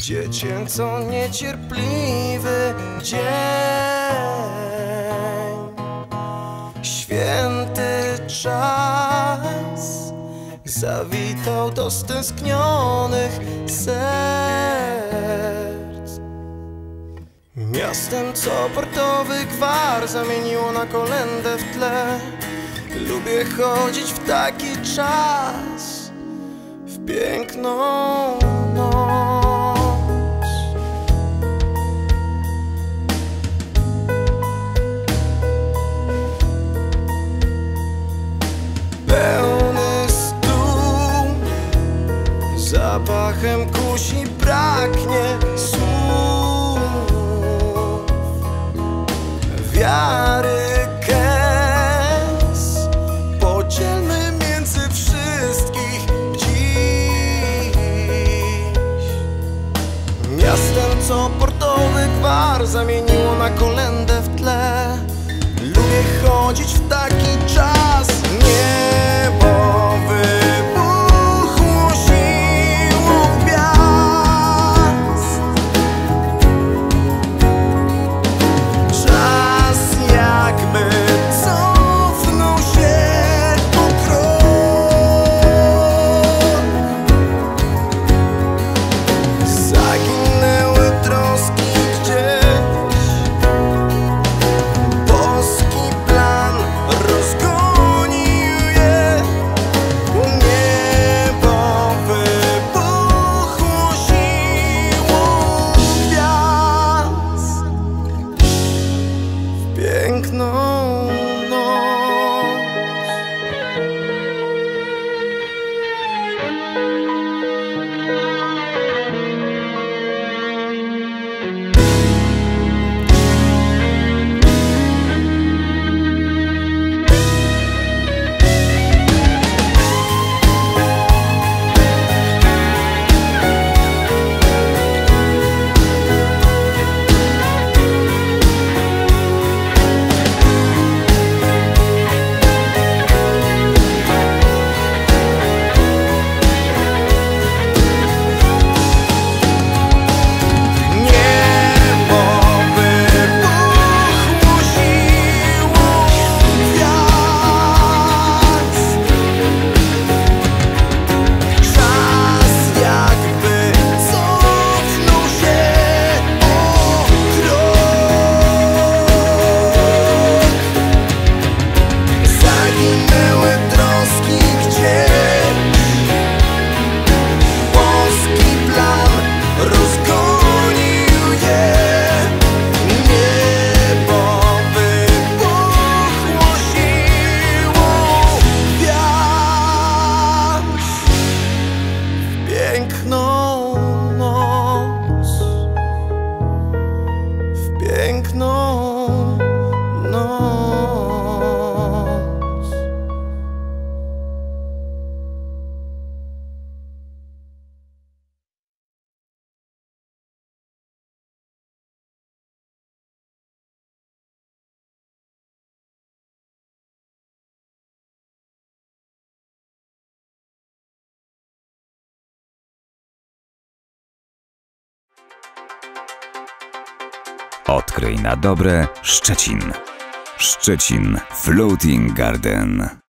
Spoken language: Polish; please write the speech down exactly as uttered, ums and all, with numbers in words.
Dziecięco niecierpliwy dzień, święty czas zawitał do stęsknionych serc. Miastem, co portowy gwar zamieniło na kolędę w tle. Lubię chodzić w taki czas, w piękną noc. Pełny stół, zapachem kusi, braknie słów, wiary kęs, podzielmy między wszystkich dziś. Miastem, co portowy gwar zamieniło na kolędę w tle. Lubię chodzić w taki czas. Niebo wybuchło siłą gwiazd. Czas jakby cofnął się o krok. Zaginęły troski gdzieś, boski plan rozgonił je. Niebo wybuchło siłą gwiazd w piękną noc. Odkryj na dobre Szczecin. Szczecin Floating Garden.